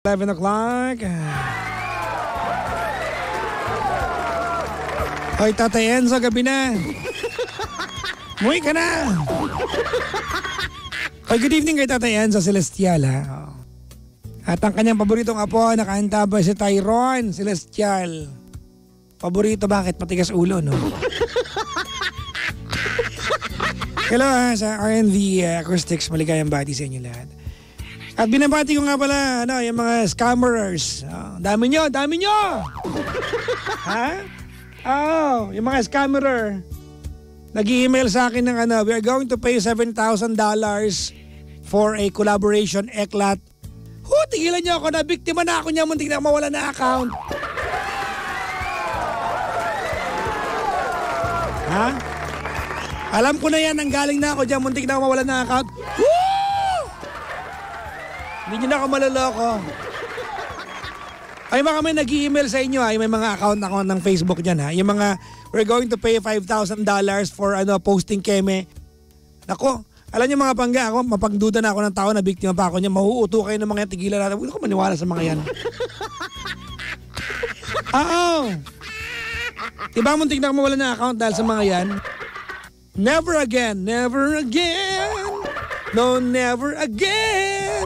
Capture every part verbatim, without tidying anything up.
eleven o'clock. Hoy, Tatay Enzo, gabi na. Muwi ka na. Hoy, good evening kay Tatay Enzo Celestial, ha. At ang kanyang paboritong apo, nakaantabay si Tyron Celestial. Paborito, bakit? Matigas ulo, no? Hello ha, sa R and V uh, Acoustics, maligayang bati sa inyo lahat. At binabati ko nga pala, ano, yung mga scammerers. Oh, dami nyo, dami nyo! Ha? Oh, yung mga scammerer. Nag-i-email sa akin ng ano, we are going to pay seven thousand dollars for a collaboration eklat. Hu, tigilan nyo ako na, biktima na ako niya, muntik na mawala na account. Ha? Alam ko na yan, ang galing na ako dyan, muntik na ako mawala na account. Woo! Hindi nyo na ako maloloko. Ay mga may nag-i-email sa inyo ha, may mga account-account ng Facebook dyan ha. Yung mga, we're going to pay five thousand dollars for ano posting keme. Nako, alam niyo mga pangga, ako, mapagduda na ako ng tao na biktima pa ako niya, mahuuto kayo ng mga tigilan natin. Huwag ko maniwala sa mga yan. Oo. Diba muntik na ako mawala na account dahil sa mga yan? Never again, never again, no never again.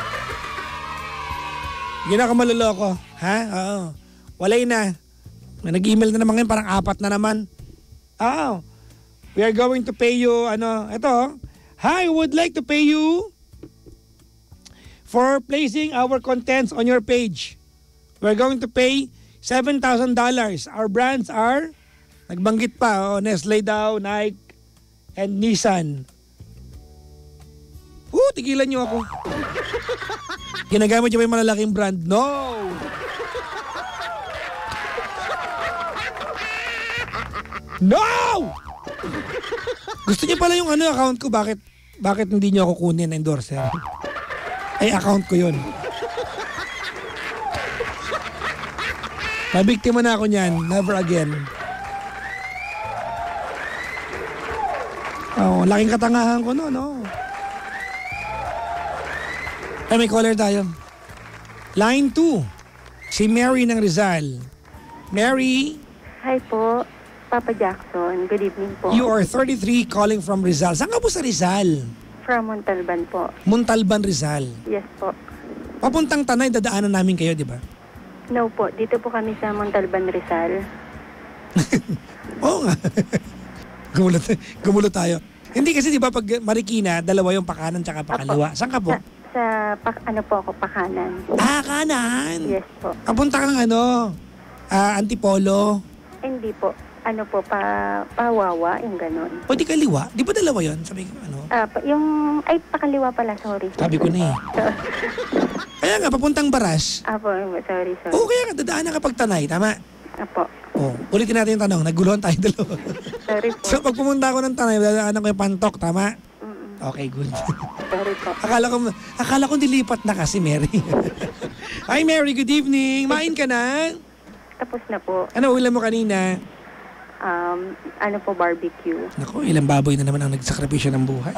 Hindi na ako maluloko, ha? Oo. Walay na. Nag-email na naman ngayon, parang apat na naman. Oo. We are going to pay you, ano, ito. Hi, would like to pay you for placing our contents on your page. We're going to pay seven thousand dollars. Our brands are, nagbanggit pa, oh, Nestle daw, Nike, and Nissan. Uh, tigilan nyo ako. Ginagamit nyo ba yung malalaking brand? No! No! Gusto niyo pala yung ano account ko, bakit bakit hindi niyo ako kunin endorser? Ay, account ko yun. Mabiktima na ako niyan, never again. Oh, laking katangahan ko no, no. Ay, may caller tayo. Line two. Si Mary ng Rizal. Mary. Hi po, Papa Jackson. Good evening po. You are thirty-three calling from Rizal. Saan ka po sa Rizal? From Montalban po. Montalban, Rizal. Yes po. Papuntang Tanay, dadaanan namin kayo, di ba? No po, dito po kami sa Montalban, Rizal. Oo nga. gumulo, gumulo tayo. Hindi kasi di ba pag Marikina, dalawa yung pakanan tsaka pakaliwa. Saan ka po? Sa, sa pak, ano po ako, pakanan. Ah, kanan. Yes po. Papunta kang ano, ah, Antipolo. Hindi po. Ano po, pa, pawawa, yung ganon. O di kaliwa? Di ba dalawa yun? Sabi ko, ano? Ah, pa, yung, ay, pakaliwa pala, sorry. Sabi ko na eh. Kaya nga, papuntang Baras. Apo, sorry, sorry. Oo, kaya nga, dadaanan kapag Tanay, tama? Apo. Oo, ulitin natin yung tanong, naguluhan tayo dalawa. Sorry po. So, pag pumunta ako ng Tanay, dadaanan ko yung Pantok, tama? Mm-mm. Okay, good. Sorry po. Akala ko, akala ko dilipat na kasi, Mary. Hi, Mary, good evening. Main ka na? Tapos na po. Ano ulam mo kanina? Um, ano po, barbecue. Naku, ilang baboy na naman ang nagsakripisyo ng buhay.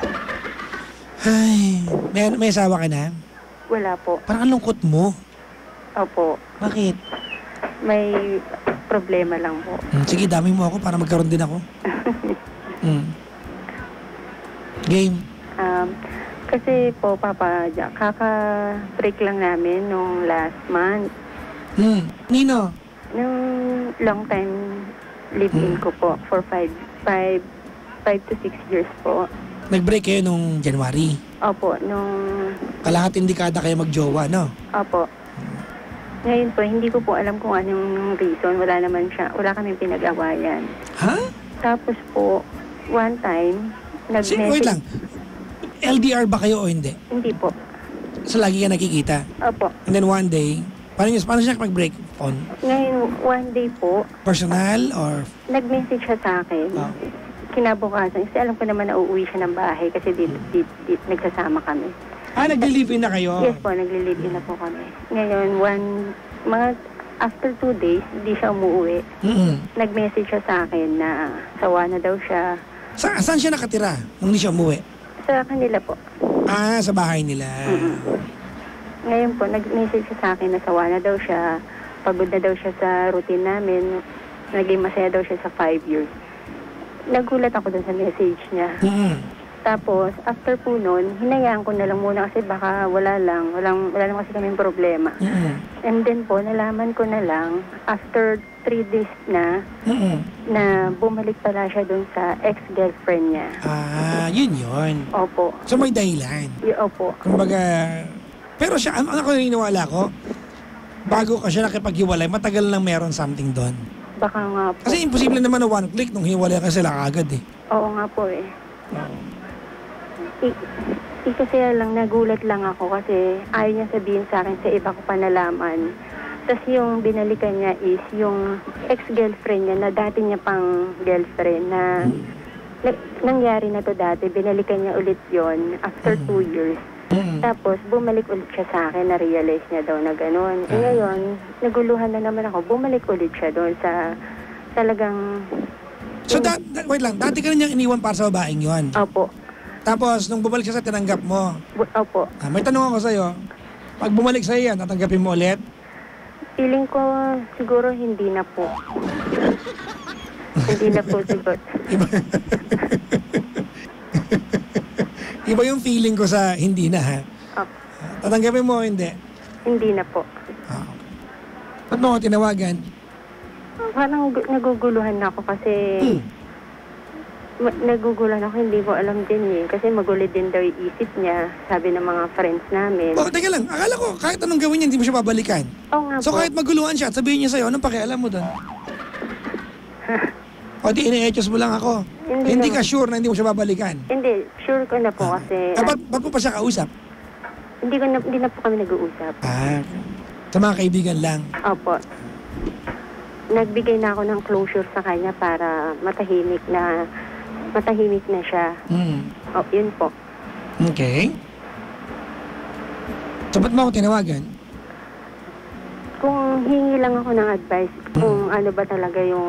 Ay, may, may asawa ka na? Wala po. Parang ang lungkot mo. Opo. Bakit? May problema lang po. Hmm, sige, dami mo ako para magkaroon din ako. Hmm. Game. Um, kasi po, Papa Jack, kaka-break lang namin nung last month. Hmm. Nino? Nung long time live-in Hmm. ko po for five, five, five to six years po. Nag-break kayo nung January. Opo, nung... Kalahating dekada kayo magjowa, no? Opo. Ngayon po, hindi ko po alam kung anong reason. Wala naman siya. Wala kaming pinag-awayan. Ha? Tapos po, one time, Si, wait lang. L D R ba kayo o hindi? Hindi po. So, lagi ka nakikita? Opo. And then one day, paano, paano siya mag-break on? Ngayon, one day po, Personal or... nag-message siya sa akin. Oh. Kinabukasan, kasi alam ko naman na uuwi siya ng bahay kasi dito, dito, dito nagsasama kami. Ah, nag-live-in na kayo? Yes po, nagli-live-in na po kami. Ngayon, one, mga after two days, hindi siya umuwi. Mm-mm. Nag-message siya sa akin na sawa na daw siya. Sa, saan siya nakatira nung hindi siya umuwi? Sa kanila po. Ah, sa bahay nila. Mm-mm. Ngayon po, nag-message siya sa akin na sawa na daw siya, pagod na daw siya sa routine namin, naging masaya daw siya sa five years. Nagulat ako dun sa message niya. Mm-hmm. Tapos, after po nun, hinayaan ko na lang muna kasi baka wala lang, walang, wala lang kasi kaming problema. Mm-hmm. And then po, nalaman ko na lang, after three days na, Mm-hmm. na bumalik pala siya dun sa ex-girlfriend niya. Ah, yun yun. Opo. So may dahilan. Y- opo. Kumbaga, pero siya, ano ako naniniwala ko, bago ka siya nakipaghiwalay, matagal lang meron something doon. Baka nga po. Kasi imposible naman na one click nung hiwalay ka sila agad eh. Oo nga po eh. Oo. I, i kasi lang, nagulat lang ako kasi ayaw niya sabihin sa akin sa iba ko pa nalaman. Tapos yung binalikan niya is yung ex-girlfriend niya na dati niya pang girlfriend na, na nangyari na to dati. Binalikan niya ulit yon after Mm. two years. Mm-mm. Tapos bumalik ulit siya sa akin, na-realize niya daw na gano'n. E Ah. ngayon, naguluhan na naman ako. Bumalik ulit siya doon sa talagang... So, da- da- wait lang, dati ka na niyang iniwan para sa babaeng yun. Opo. Tapos, nung bumalik siya sa tinanggap mo, Bu- Opo. ah, may tanong ako sa'yo, pag bumalik sa'yo yan, tatanggapin mo ulit? Feeling ko siguro hindi na po. Hindi na po siguro. Iba, Iba yung feeling ko sa hindi na ha. Oh, Ah, tatanggapin mo o hindi? hindi na po. Ah, okay. Ba't mo ako tinawagan? Parang gu- naguguluhan na ako kasi Hmm. ma- naguguluhan ako, hindi ko alam din eh. Kasi magulit din daw yung isip niya, sabi ng mga friends namin. Oh, teka lang, akala ko kahit anong gawin niya, hindi mo siya babalikan. Oo nga So po. kahit maguluhan siya at sabihin niya sa'yo, anong pakialam mo doon? O di ine-etchos mo lang ako. Hindi Hindi ka naman. sure na hindi mo siya babalikan. Hindi, sure ko na po kasi Ah, ba't, ba't mo pa siya kausap? hindi, ko na, hindi na po kami nag-uusap. Ah, sa mga kaibigan lang. Opo. Nagbigay na ako ng closure sa kanya para matahimik na matahimik na siya. Hmm. Oh, yun po. Okay. So ba't mo ako tinawagan? Kung hingi lang ako ng advice, kung ano ba talaga yung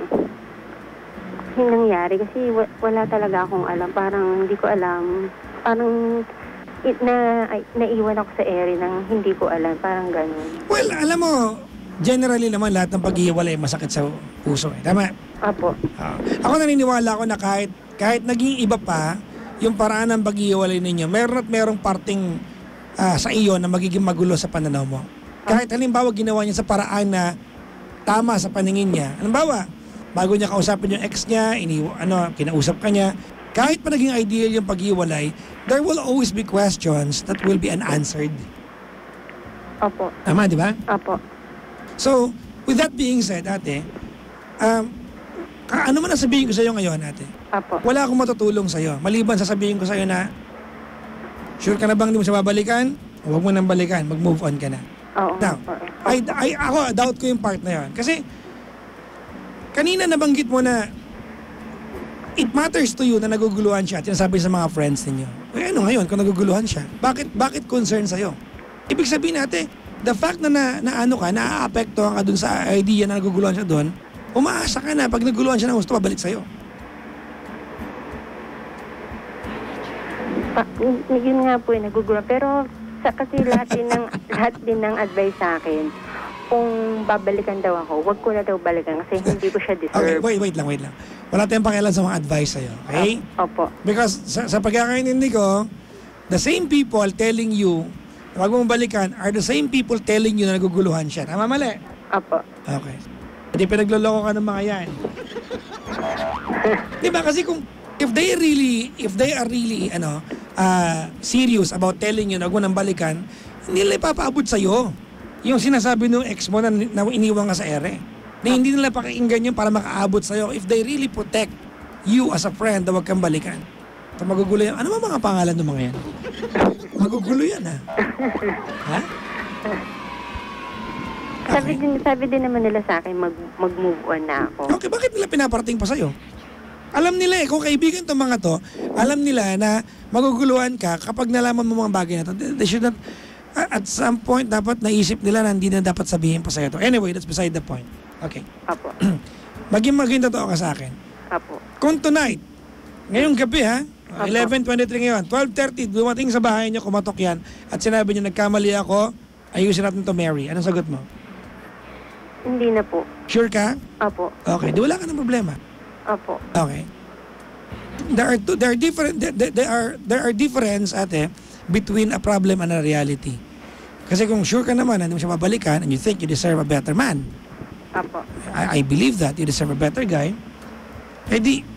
yung nangyari. Kasi wa- wala talaga akong alam. Parang hindi ko alam. Parang it, na, ay, naiwan ako sa ere ng hindi ko alam. Parang ganun. Well, alam mo, generally naman lahat ng paghihiwalay masakit sa puso. Eh. Tama? Apo. Ah, ako naniniwala ako na kahit, kahit naging iba pa, yung paraan ng paghihiwalay ninyo, meron at merong parting ah, sa iyo na magiging magulo sa pananaw mo. Kahit halimbawa ginawa niya sa paraan na tama sa paningin niya. Halimbawa, bago niya kausapin yung ex niya, iniwa, ano, kinausap ka niya, kahit pa naging ideal yung paghiwalay, there will always be questions that will be unanswered. Apo. Tama, di ba? Apo. So, with that being said, ate, um, ka- ano man ang sabihin ko sa iyo ngayon, ate, Apo. wala akong matutulong sa iyo. Maliban sa sabihin ko sa iyo na, sure ka na bang hindi mo siya babalikan? O huwag mo nang balikan, mag-move on ka na. Oo. Now, Apo. I, I, ako, doubt ko yung part na yun. Kasi, kanina nabanggit mo na it matters to you na naguguluhan siya at sinasabi sa mga friends ninyo. Eh ano ngayon kung naguguluhan siya? Bakit, bakit concern sa'yo? Ibig sabihin natin, the fact na, na, na ano ka, naaapektuhan ka dun sa idea na naguguluhan siya dun, umaasa ka na pag naguguluhan siya ng gusto, babalik sa'yo. Pa, y- yun nga po yung naguguluhan. Pero sa, kasi lahat din ng lahat din ng advice sa akin, kung babalikan daw ako, wag ko na daw balikan kasi hindi ko siya Okay, deserve. wait, wait lang, wait lang. Wala tayong pakialam sa mga advice sa'yo, okay? Opo. Because sa, sa pagkakaintindi ko, the same people telling you na wag mong balikan are the same people telling you na naguguluhan siya. Tama, mali? Opo. Okay. Hindi pinagloloko ka ng mga yan. Di ba? Kasi kung, if they really, if they are really, ano, uh, serious about telling you na huwag mo nang balikan, hindi nila ipapaabot sa'yo. Yung sinasabi ng ex mo na, na iniwan ka sa ere. Na hindi nila pakinggan yun para makaabot sa'yo. If they really protect you as a friend na huwag kang balikan. So magugulo yan. Ano ba mga pangalan ng mga yan? Magugulo yan, ha? Ha? Sabi din sabi din naman nila sa akin mag mag-move on na ako. Okay, bakit nila pinaparating pa sa'yo? Alam nila eh, kung kaibigan itong mga to, alam nila na maguguluhan ka kapag nalaman mo mga bagay na to. They they should not, at some point, dapat naisip nila na hindi na dapat sabihin pa sa'yo to. Anyway, that's beside the point. Okay. Apo. Maging maging totoo ka sa akin. Apo. Kung tonight, ngayong gabi ha, Opo. eleven twenty-three ngayon. twelve thirty, dumating sa bahay niyo, kumatok yan. At sinabi niyo, nagkamali ako, ayusin natin to, Mary. Anong sagot mo? Hindi na po. Sure ka? Opo. Okay, di wala ka ng problema. Opo. Okay. There are two, there are different there, there there are there are difference ate between a problem and a reality. Kasi kung sure ka naman na hindi mo siya babalikan and you think you deserve a better man. Opo. I, I believe that you deserve a better guy. Eh di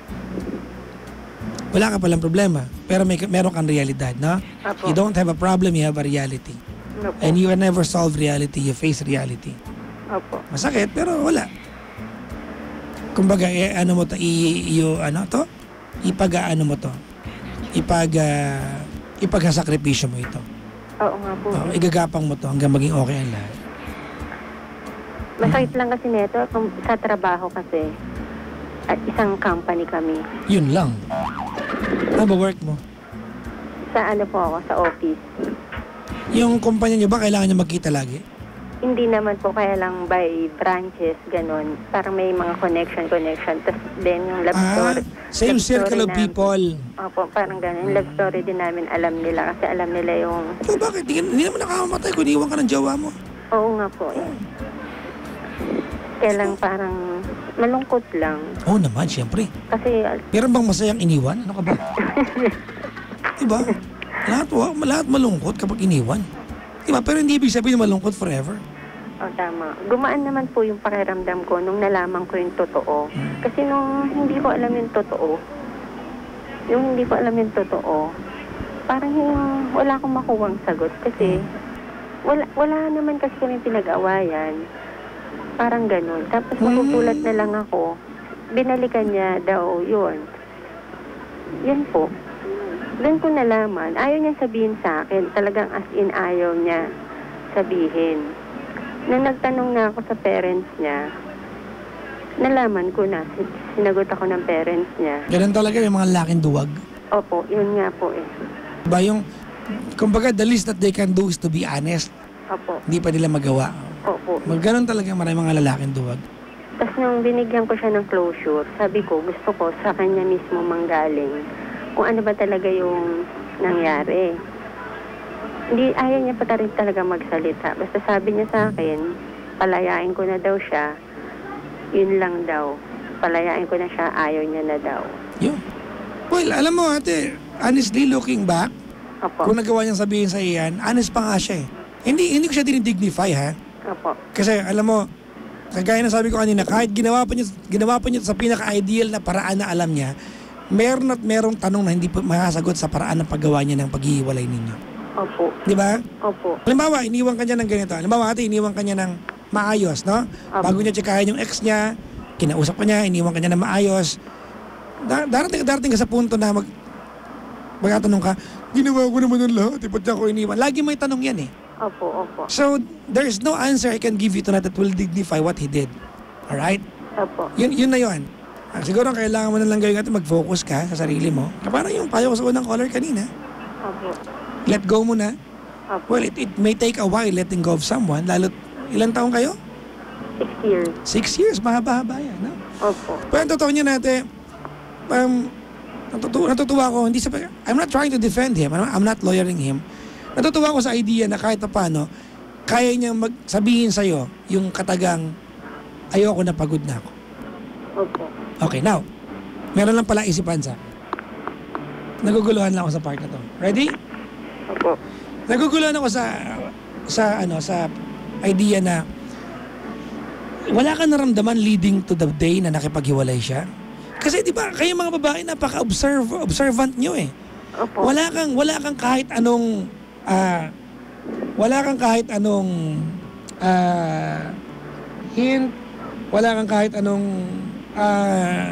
wala ka palang problema. Pero may meron kang realidad, no? Opo. You don't have a problem, you have a reality. Opo. And you can never solve reality, you face reality. Opo. Masakit pero wala. Kumbaga, eh, ano mo to, i, i- ano to? Ipag-ano mo to? Ipag, uh, ipag-sakripisyo mo ito. Oo nga po. Oh, igagapang mo to hanggang maging okay ang lahat. Masakit lang kasi neto kung sa trabaho kasi at isang company kami. Yun lang. Ano ba work mo? Sa ano po ako, sa office. Yung kumpanya nyo ba kailangan nyo magkita lagi? Hindi naman po kaya lang by branches, ganun. Parang may mga connection-connection. Tapos then yung love Ah, story. same love circle story of namin- people. Opo, parang ganun. Yung love story din namin alam nila kasi alam nila yung... So bakit? Hindi, hindi naman nakakamatay kung iniwan ka ng jowa mo. Oo nga po eh. Kaya lang parang malungkot lang. Oo naman, siyempre. Kasi Meron bang masayang iniwan? Ano ka ba? Diba? Lahat, wa- lahat malungkot kapag iniwan. Diba? Pero hindi ibig sabihin malungkot forever. oh, tama. Gumaan naman po yung pakiramdam ko nung nalaman ko yung totoo. Kasi nung hindi ko alam yung totoo, yung hindi ko alam yung totoo, parang yung wala akong makuwang sagot. Kasi wala, wala naman kasi kami pinag-awayan. Parang ganun. Tapos magugulat na lang ako, binalikan niya daw yun. Yan po. Doon ko nalaman, ayaw niya sabihin sa akin, talagang as in ayaw niya sabihin. Nung nagtanong na ako sa parents niya, nalaman ko na, sinagot ako ng parents niya. Ganun talaga yung mga laking duwag. Opo, yun nga po eh. Diba yung, kumbaga the least that they can do is to be honest. Opo, Hindi pa nila magawa. opo. Magganon talaga maraming mga lalaking duwag. Tapos nung binigyan ko siya ng closure, sabi ko, gusto ko sa kanya mismo manggaling kung ano ba talaga yung nangyari. Hindi, ayaw niya pa rin talaga magsalita. Basta sabi niya sa akin, palayain ko na daw siya. Yun lang daw. Palayain ko na siya, ayaw niya na daw. Yun. Well, alam mo ate, honestly looking back, Opo, kung nagawa niyang sabihin sa iyan, honest pa nga siya eh. Hindi, hindi ko siya dinidignify ha. opo, Kasi alam mo, kagaya na sabi ko kanina, kahit ginawa pa niya, ginawa pa niya sa pinaka-ideal na paraan na alam niya, meron at merong tanong na hindi pa makasagot sa paraan ng paggawa niya ng paghihiwalay ninyo. opo, Di ba? opo, Halimbawa, iniwan ka niya ng ganito. Halimbawa, ate, iniwan ka niya ng maayos, no? Opo. Bago niya tsikahin yung ex niya, kinausap ka niya, iniwan ka niya ng maayos. Da- darating, darating ka sa punto na mag magtatanong ka, ginawa ko naman ng lahat, eh, ba't niya ako iniwan? Lagi may tanong yan eh. opo, opo, So, there's no answer I can give you tonight that will dignify what he did. Alright? opo, Yun, yun na yun. Ah, siguro ang kailangan mo na lang gawin natin, mag-focus ka sa sarili mo. Parang yung payo ko sa unang caller kanina. opo, Let go mo na. opo. Well, it, it may take a while letting go of someone. Lalo, ilang taong kayo? Six years. Six years, mahaba-haba yan. No? Opo, Pero ang totoo niya natin, um, natutuwa, natutuwa ko, hindi sa, I'm not trying to defend him, I'm not, I'm not lawyering him. Natutuwa ko sa idea na kahit pa paano, kaya niyang magsabihin sa'yo yung katagang, ayoko na, pagod na ako. opo. Okay, now, meron lang pala isipan sa naguguluhan lang ako sa part na to. Ready? Opo. Naguguluhan ako sa, sa, ano, sa idea na wala ka naramdaman leading to the day na nakipaghiwalay siya? Kasi di ba, kayo mga babae napaka-observe, observant nyo eh. Opo. Wala kang, wala kang kahit anong, ah, wala kang kahit anong, ah, hint, wala kang kahit anong, ah,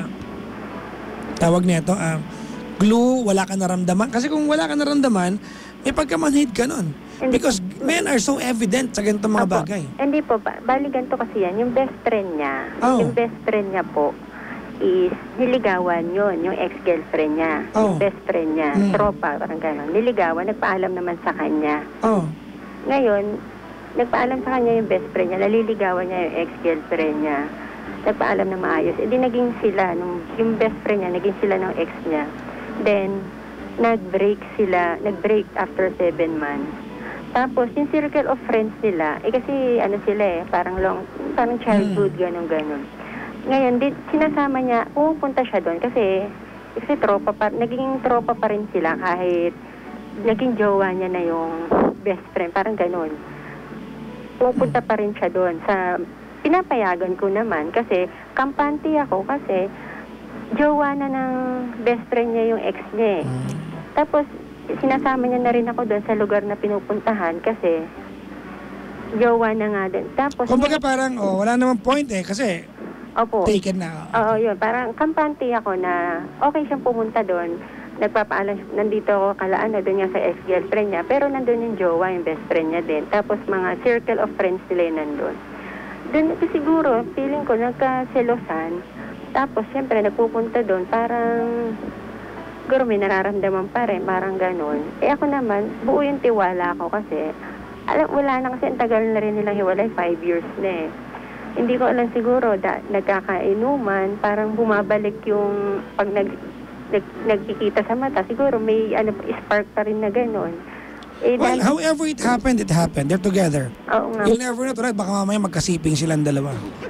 tawag nito, ah, glue, wala kang naramdaman. Kasi kung wala kang naramdaman, may pagkamanhid ka nun. Hindi. Because men are so evident sa ganitong mga Opo. bagay. Hindi po, ba, bali ganito kasi yan, yung best friend niya, Oh. yung best friend niya po, is niligawan yon yung ex-girlfriend niya, Oh. yung best friend niya, Mm. tropa, parang gano'n. Niligawan, nagpaalam naman sa kanya. Oh. Ngayon, nagpaalam sa kanya yung best friend niya, naliligawan niya yung ex-girlfriend niya. Nagpaalam na maayos. E di naging sila, nung, yung best friend niya, naging sila ng ex niya. Then, nag-break sila, nag-break after seven months. Tapos, yung circle of friends nila, eh kasi ano sila eh, parang long, parang childhood, ganun ganon. Ngayon, di, sinasama niya, pupunta siya doon kasi, kasi tropa pa, naging tropa pa rin sila kahit naging jowa niya na yung best friend, parang ganon. Pupunta pa rin siya doon sa, pinapayagan ko naman kasi kampante ako kasi jowa na ng best friend niya yung ex niya eh. Tapos, sinasama niya na rin ako doon sa lugar na pinupuntahan kasi jowa na nga din. Tapos, kumbaga parang, oh, wala namang point eh, kasi opo. taken na. Oo, yun. Parang kampante ako na okay siyang pumunta doon. Nagpapaalam, nandito ako kala ano, doon niya sa ex-girlfriend niya. Pero nandun yung jowa, yung best friend niya din. Tapos mga circle of friends nila yung nandun. Doon siguro, feeling ko nagkaselosan. Tapos, siyempre, nagpupunta doon, parang siguro may nararamdaman pa rin, parang ganun. Eh ako naman, buo yung tiwala ko kasi, alam, wala na kasi ang tagal na rin nilang hiwalay, five years na eh. Hindi ko alam siguro, da, nagkakainuman, parang bumabalik yung, pag nag, nag, nagkikita sa mata, siguro may ano, spark pa rin na ganun. Eh, Well, dahil- however it happened, it happened. They're together. Oo nga. You'll never know tonight, baka mamaya magkasiping silang dalawa.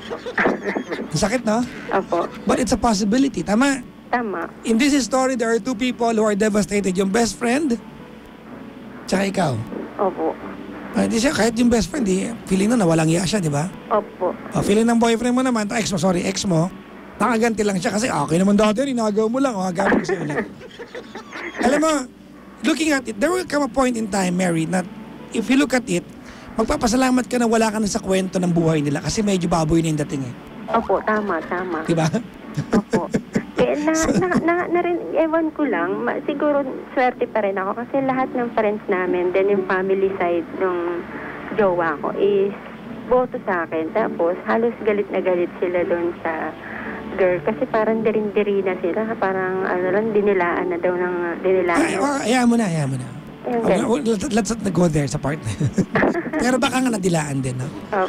Ang sakit, no? Opo, But it's a possibility. Tama. tama. In this story, there are two people who are devastated. Yung best friend, tsaka ikaw. Opo, Uh, di siya, kahit yung best friend, di, feeling na nawalang iya siya, di ba? opo. Uh, feeling ng boyfriend mo naman, ex mo, sorry, ex mo, nakaganti lang siya kasi okay naman dati yun, inagaw mo lang, o agawin ko sa'yo ulit. Alam mo, looking at it, there will come a point in time, Mary, na if you look at it, magpapasalamat ka na wala ka na sa kwento ng buhay nila kasi medyo baboy na yung dating eh. Opo, tama, tama. Di ba? Opo. Eh, na, na, na, na rin, ewan ko lang, ma, siguro swerte pa rin ako kasi lahat ng friends namin, then yung family side ng jowa ko is boto sa akin. Tapos halos galit na galit sila doon sa girl kasi parang dirin-diri na sila. Parang ano lang, dinilaan na daw ng dinilaan. Ay, oh, ayaw mo na, ayaw mo na. Ayun, Okay, ganun. oh, let's, let's not go there sa part na yun. Pero baka nga nadilaan din, no? Oo.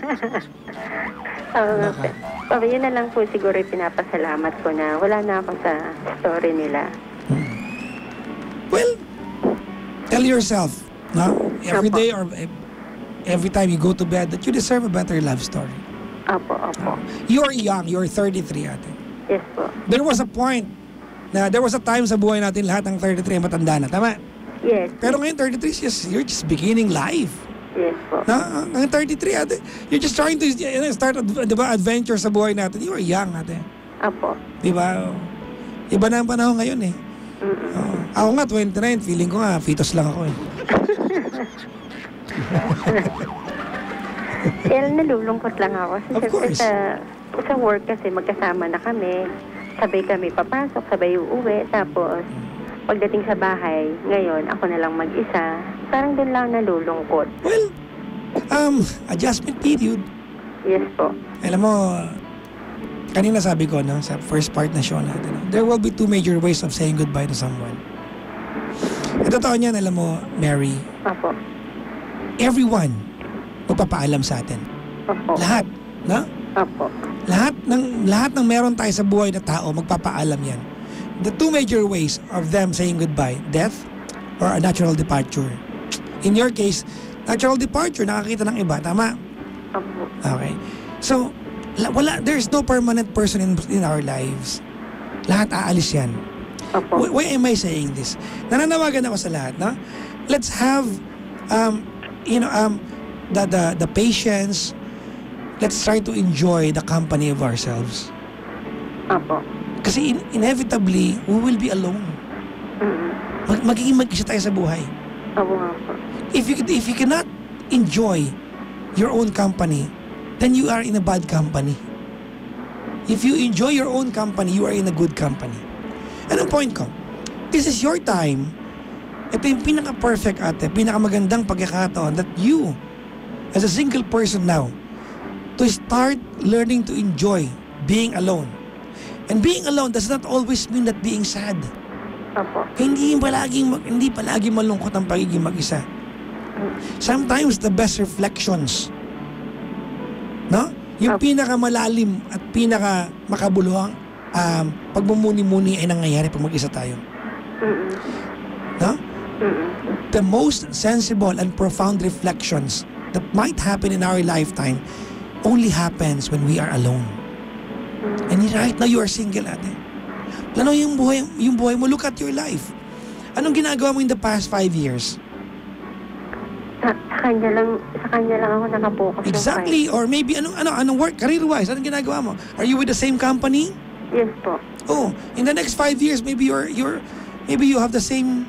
Oo nga. Baka. Oo, yun na lang po siguro yung pinapasalamat ko na wala na ako sa story nila. Well, tell yourself, no? Every Apo. day or eh, every time you go to bed that you deserve a better love story. Opo, opo. You're young, you're thirty-three ate. Yes po. There was a point na there was a time sa buhay natin lahat ng thirty-three ay matanda na, tama? Yes. Pero ngayon thirty-three is just, you're just beginning life. Yes po. Na, ang thirty-three ate, you're just trying to you know, start ad- di ba, adventure sa buhay natin. You are young ate. Opo. Di ba? Iba na ang panahon ngayon eh. Mm-mm. Oo. Ako nga, twenty-nine, feeling ko nga, fetus lang ako eh. Kaya nalulungkot lang ako. Kasi Of syempre course. Sa, sa work kasi magkasama na kami. Sabay kami papasok, sabay uuwi. Tapos, pagdating sa bahay, ngayon, ako na lang mag-isa. Parang doon lang nalulungkot. Well, um, adjustment period. Yes po. Alam mo, kanina sabi ko, no, sa first part na show natin, no, there will be two major ways of saying goodbye to someone. At totoo niyan, alam mo, Mary, Opo. everyone magpapaalam sa atin. Opo. Lahat, no? Opo. Lahat ng lahat ng meron tayo sa buhay na tao, magpapaalam yan. The two major ways of them saying goodbye, death or a natural departure. In your case, natural departure, nakakita ng iba, tama? Opo. Okay. So, la- wala, there's no permanent person in, in our lives. Lahat aalis yan. Opo. Why, why am I saying this? Nananawagan ako sa lahat, no? Let's have, um, you know, um, the, the, the patience. Let's try to enjoy the company of ourselves. Opo. Kasi in- inevitably, we will be alone. Mm-mm. Mag- magiging mag-isa tayo sa buhay. Opo nga po. If you, if you cannot enjoy your own company, then you are in a bad company. If you enjoy your own company, you are in a good company. Anong point ko? This is your time. Ito yung pinaka-perfect ate, pinaka-magandang pagkakataon that you, as a single person now, to start learning to enjoy being alone. And being alone does not always mean that being sad. Opo. Hindi palaging, mag- hindi palaging malungkot ang pagiging mag-isa. Sometimes the best reflections, no? Yung Opo. pinakamalalim at pinaka makabuluhang um, pagmumuni-muni ay nangyayari pag mag-isa tayo. Mm-mm. No? Mm-mm. The most sensible and profound reflections that might happen in our lifetime only happens when we are alone. And right now, you are single, ate. Plano yung buhay, yung buhay mo, look at your life. Anong ginagawa mo in the past five years? Sa, sa kanya lang, sa kanya lang ako nakapokus. Exactly. Or maybe, anong, ano, anong work, career-wise, anong ginagawa mo? Are you with the same company? Yes po. Oh, in the next five years, maybe you're, you're, maybe you have the same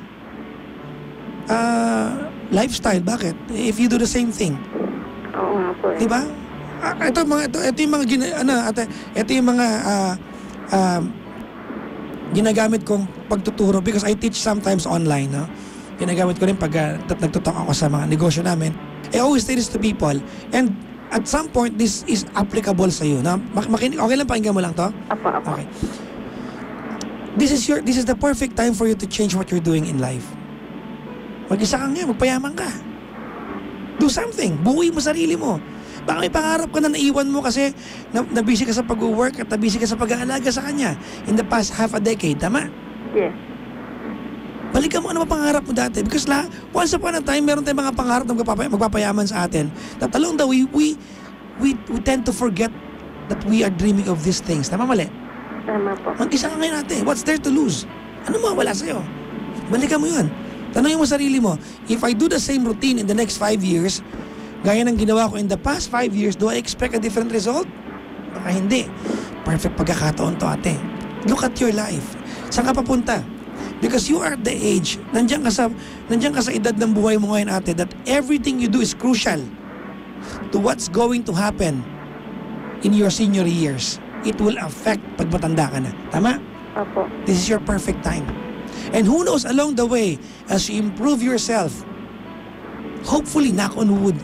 uh, lifestyle. Bakit? If you do the same thing. Oo nga po. Eh. Diba? Ah, ito, mga, ito, ito yung mga, gina, ano, ate, ito yung mga, uh, uh, ginagamit kong pagtuturo because I teach sometimes online, no? Ginagamit ko rin pag uh, nagtutok ako sa mga negosyo namin. I always say this to people and at some point this is applicable sa iyo. Na mak- makinig, okay lang, pakinggan mo lang to? Apo, apo. Okay. This is your this is the perfect time for you to change what you're doing in life. Mag-isa ka nga, magpayaman ka. Do something. Buuin mo sarili mo. Baka may pangarap ka na naiwan mo kasi na, na-busy ka sa pag-work at na-busy ka sa pag-aalaga sa kanya in the past half a decade. Tama? Yes. Balikan mo ano ba pangarap mo dati. Because la, once upon a time, meron tayong mga pangarap na magpapay- magpapayaman sa atin. That along the way, we, we, we tend to forget that we are dreaming of these things. Tama, mali? Tama po. Mag-isa ka ngayon natin. What's there to lose? Ano mawawala sa'yo? Balikan mo yun. Tanongin mo sarili mo, if I do the same routine in the next five years, gaya ng ginawa ko in the past five years, do I expect a different result? Baka hindi. Perfect pagkakataon to, ate. Look at your life. Saan ka papunta? Because you are at the age, nandiyan ka sa, nandiyan ka sa edad ng buhay mo ngayon, ate, that everything you do is crucial to what's going to happen in your senior years. It will affect pag matanda ka na. Tama? Opo. This is your perfect time. And who knows, along the way, as you improve yourself, hopefully, knock on wood,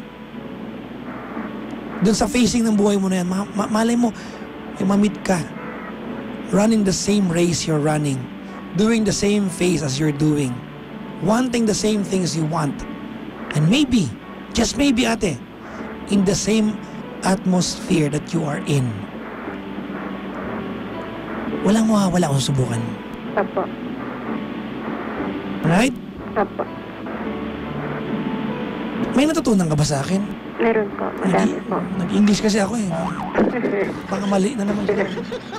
dun sa facing ng buhay mo na yan, ma- ma- malay mo, may mamit ka. Running the same race you're running. Doing the same phase as you're doing. Wanting the same things you want. And maybe, just maybe, ate, in the same atmosphere that you are in. Walang mawawala kung subukan. Opo. Right? Opo. May natutunan ka ba sa akin? Meron po. Madami po. Nag-English kasi ako eh. Baka mali na naman siya.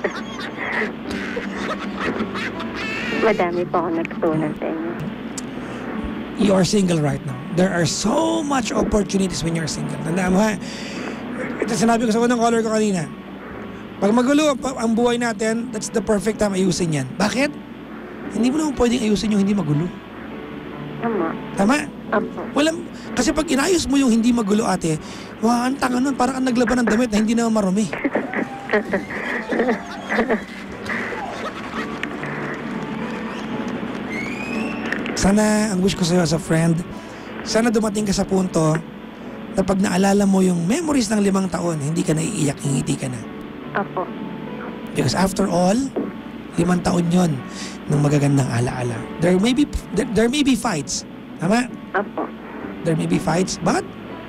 Madami po ako natutunan sa inyo. You are single right now. There are so much opportunities when you're single. Tandaan mo ha. Ito sinabi ko sa unang caller ko kanina. Pag magulo ang buhay natin, that's the perfect time ayusin yan. Bakit? Hindi mo naman pwedeng ayusin yung hindi magulo. Tama. Tama? Opo. Walang, kasi pag inayos mo yung hindi magulo, ate, wah, ang tanga nun, parang ang naglaban ng damit na hindi naman marumi. Sana, ang wish ko sa'yo as a friend, sana dumating ka sa punto na pag naalala mo yung memories ng limang taon, hindi ka naiiyak, ngiti ka na. Opo. Because after all, limang taon yon ng magagandang alaala. There may be, there, there may be fights. Tama? Opo. There may be fights, but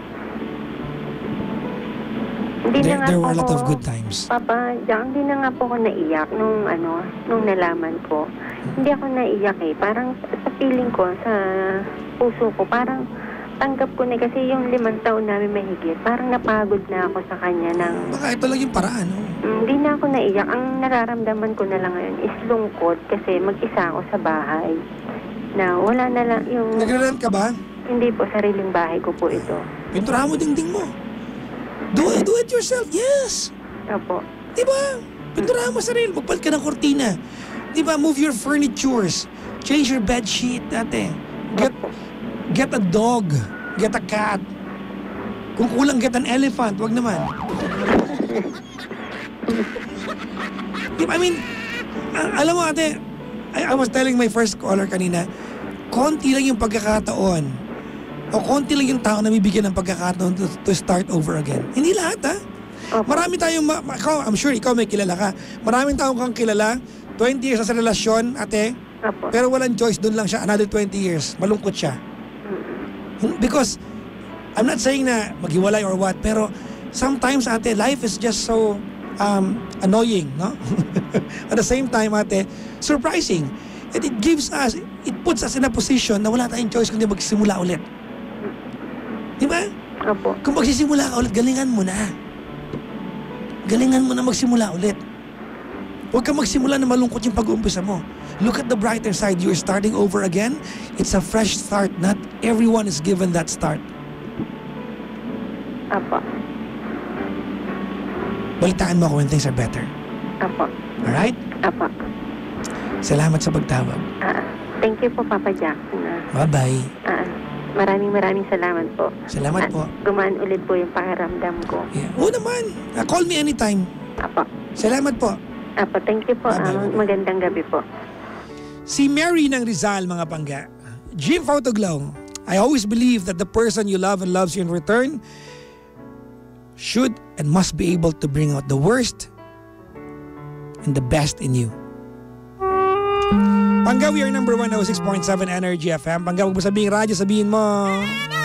Hindi there, na nga there po were a lot ako, of good times. Papa, Jack, hindi na nga po ako naiyak nung ano, nung nalaman ko. Hindi ako naiyak eh. Parang sa feeling ko, sa puso ko, parang tanggap ko na kasi yung limang taon namin mahigit. Parang napagod na ako sa kanya ng... Baka ito lang yung paraan, no? Mm, Hindi na ako naiyak. Ang nararamdaman ko na lang ngayon is lungkot kasi mag-isa ako sa bahay. Na wala na lang yung... Nagre-rent ka ba? Hindi po, sariling bahay ko po ito. Pinturahan mo dingding mo. Do it, do it yourself, yes! Opo. Diba? Pinturahan mo sarili. Magpalit ka ng kortina. Diba? Move your furnitures. Change your bed sheet, ate. Get, get a dog. Get a cat. Kung kulang, get an elephant. Wag naman. Diba? I mean, a- alam mo, ate, I, I was telling my first caller kanina, konti lang yung pagkakataon o konti lang yung tao na bibigyan ng pagkakataon to, to start over again. Hindi lahat, ha? Opo. Marami tayong, ma- ma- ikaw, I'm sure ikaw may kilala ka. Maraming taong kang kilala, twenty years na sa relasyon, ate, Opo. pero walang choice, doon lang siya, another twenty years. Malungkot siya. Because, I'm not saying na maghiwalay or what, pero sometimes, ate, life is just so um, annoying, no? At the same time, ate, surprising. And it gives us, it puts us in a position na wala tayong choice kundi magsimula ulit. Di ba? Opo. Kung magsisimula ka ulit, galingan mo na. Galingan mo na magsimula ulit. Huwag ka magsimula na malungkot yung pag-uumpisa mo. Look at the brighter side. You're starting over again. It's a fresh start. Not everyone is given that start. Opo. Balitaan mo ako when things are better. Apo. Alright? Apo. Salamat sa pagtawag. Ah, thank you po, Papa Jackson. Ah. Bye-bye. Ah, maraming maraming salamat po. Salamat Ah, po. Gumaan ulit po yung pakiramdam ko. Yeah. Oo naman. Uh, call me anytime. Apo. Salamat po. Apo, thank you po. Bye-bye. Ah, magandang gabi po. Si Mary ng Rizal, mga pangga. Jim Photoglow, I always believe that the person you love and loves you in return should and must be able to bring out the worst and the best in you. Pangga, we are number one oh six point seven Energy F M. Pangga, huwag mo sabihin radyo, sabihin mo...